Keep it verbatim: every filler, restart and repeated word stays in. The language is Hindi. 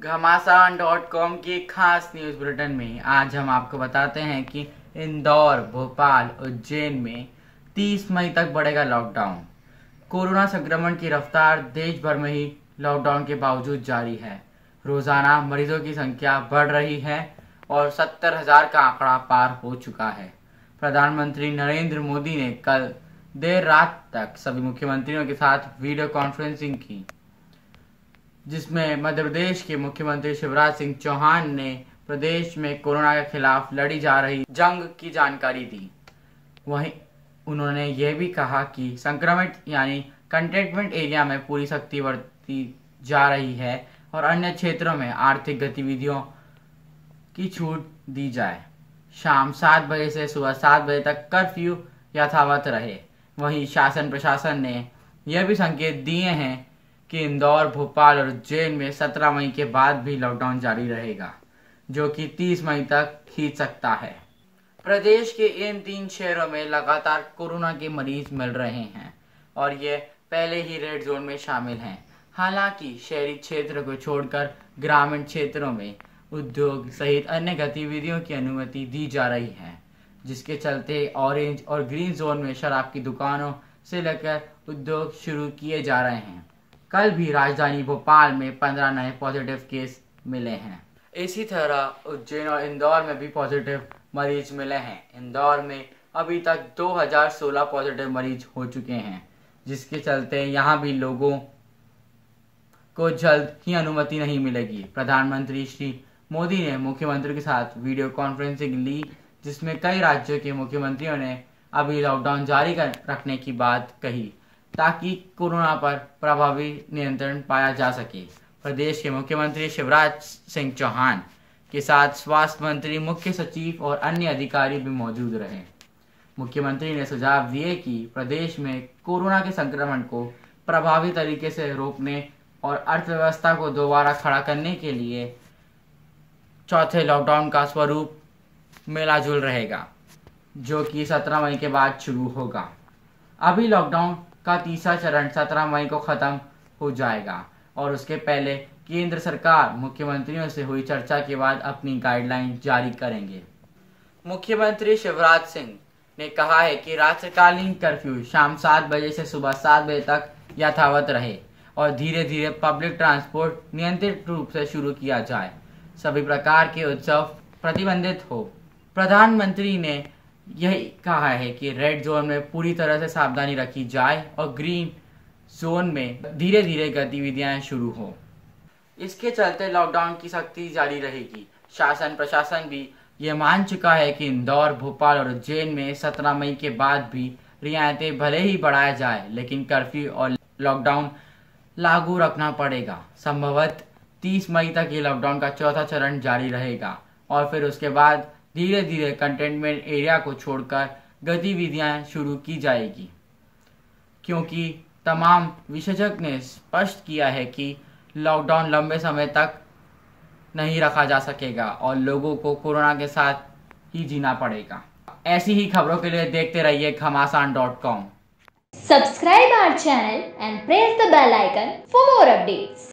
घमासान डॉट कॉम की खास न्यूज बुलेटिन में आज हम आपको बताते हैं कि इंदौर, भोपाल, उज्जैन में तीस मई तक बढ़ेगा लॉकडाउन। कोरोना संक्रमण की रफ्तार देश भर में ही लॉकडाउन के बावजूद जारी है। रोजाना मरीजों की संख्या बढ़ रही है और सत्तर हजार का आंकड़ा पार हो चुका है। प्रधानमंत्री नरेंद्र मोदी ने कल देर रात तक सभी मुख्यमंत्रियों के साथ वीडियो कॉन्फ्रेंसिंग की, जिसमें मध्य प्रदेश के मुख्यमंत्री शिवराज सिंह चौहान ने प्रदेश में कोरोना के खिलाफ लड़ी जा रही जंग की जानकारी दी। वहीं उन्होंने यह भी कहा कि संक्रमित यानी कंटेनमेंट एरिया में पूरी सख्ती बरती जा रही है और अन्य क्षेत्रों में आर्थिक गतिविधियों की छूट दी जाए। शाम सात बजे से सुबह सात बजे तक कर्फ्यू यथावत रहे। वहीं शासन प्रशासन ने यह भी संकेत दिए हैं कि इंदौर, भोपाल और उज्जैन में सत्रह मई के बाद भी लॉकडाउन जारी रहेगा, जो कि तीस मई तक खींच सकता है। प्रदेश के इन तीन शहरों में लगातार कोरोना के मरीज मिल रहे हैं और ये पहले ही रेड जोन में शामिल हैं। हालांकि शहरी क्षेत्र को छोड़कर ग्रामीण क्षेत्रों में उद्योग सहित अन्य गतिविधियों की अनुमति दी जा रही है, जिसके चलते ऑरेंज और ग्रीन जोन में शराब की दुकानों से लेकर उद्योग शुरू किए जा रहे हैं। कल भी राजधानी भोपाल में पंद्रह नए पॉजिटिव केस मिले हैं। इसी तरह उज्जैन और इंदौर में भी पॉजिटिव मरीज मिले हैं। इंदौर में अभी तक दो हज़ार सोलह पॉजिटिव मरीज हो चुके हैं, जिसके चलते यहां भी लोगों को जल्द ही अनुमति नहीं मिलेगी। प्रधानमंत्री श्री मोदी ने मुख्यमंत्री के साथ वीडियो कॉन्फ्रेंसिंग ली, जिसमें कई राज्यों के मुख्यमंत्रियों ने अभी लॉकडाउन जारी कर रखने की बात कही, ताकि कोरोना पर प्रभावी नियंत्रण पाया जा सके। प्रदेश के मुख्यमंत्री शिवराज सिंह चौहान के साथ स्वास्थ्य मंत्री, मुख्य सचिव और अन्य अधिकारी भी मौजूद रहे। मुख्यमंत्री ने सुझाव दिए कि प्रदेश में कोरोना के संक्रमण को प्रभावी तरीके से रोकने और अर्थव्यवस्था को दोबारा खड़ा करने के लिए चौथे लॉकडाउन का स्वरूप मिलाजुल रहेगा, जो कि सत्रह मई के बाद शुरू होगा। अभी लॉकडाउन का तीसरा चरण सत्रह मई को खत्म हो जाएगा और उसके पहले केंद्र सरकार मुख्यमंत्रियों से हुई चर्चा के बाद अपनी गाइडलाइन जारी करेंगे। मुख्यमंत्री शिवराज सिंह ने कहा है कि रात्रिकालीन कर्फ्यू शाम सात बजे से सुबह सात बजे तक यथावत रहे और धीरे धीरे पब्लिक ट्रांसपोर्ट नियंत्रित रूप से शुरू किया जाए। सभी प्रकार के उत्सव प्रतिबंधित हो। प्रधानमंत्री ने यही कहा है कि रेड जोन में पूरी तरह से सावधानी रखी जाए और ग्रीन जोन में धीरे धीरे गतिविधियां शुरू हो। इसके चलते लॉकडाउन की सख्ती जारी रहेगी। शासन प्रशासन भी ये मान चुका है कि इंदौर, भोपाल और उज्जैन में सत्रह मई के बाद भी रियायतें भले ही बढ़ाया जाए, लेकिन कर्फ्यू और लॉकडाउन लागू रखना पड़ेगा। संभवतः तीस मई तक ये लॉकडाउन का चौथा चरण जारी रहेगा और फिर उसके बाद धीरे धीरे कंटेनमेंट एरिया को छोड़कर गतिविधियां शुरू की जाएगी, क्योंकि तमाम विशेषज्ञ ने स्पष्ट किया है कि लॉकडाउन लंबे समय तक नहीं रखा जा सकेगा और लोगों को कोरोना के साथ ही जीना पड़ेगा। ऐसी ही खबरों के लिए देखते रहिए घमासान dot com. Subscribe our channel and press the bell icon for more updates.